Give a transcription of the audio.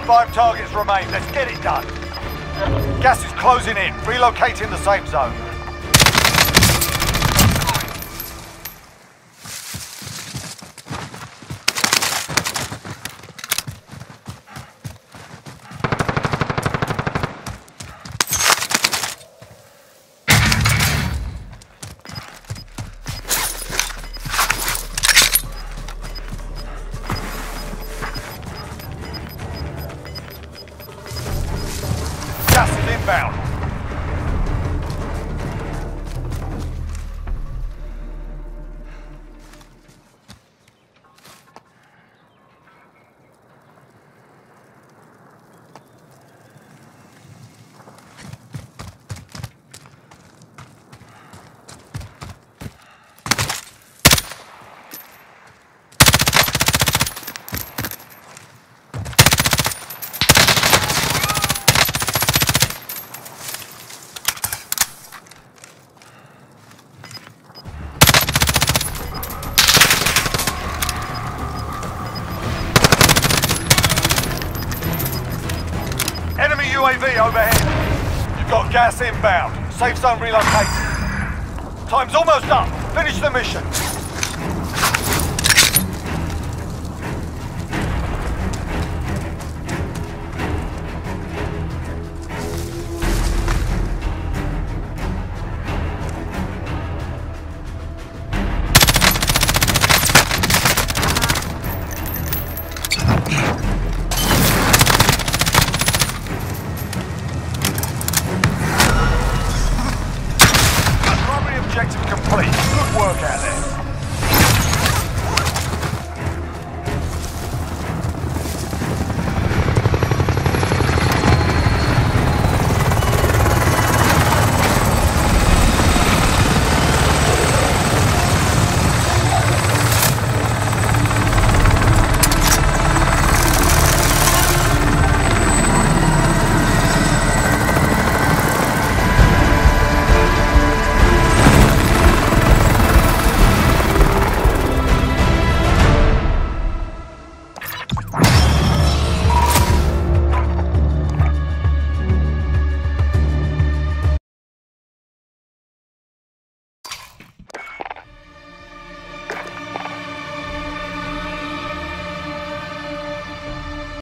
5 targets remain. Let's get it done. Gas is closing in. Relocating the safe zone. Gas is inbound. Enemy UAV overhead. You've got gas inbound. Safe zone relocated. Time's almost up. Finish the mission. Objective complete. Good work out there.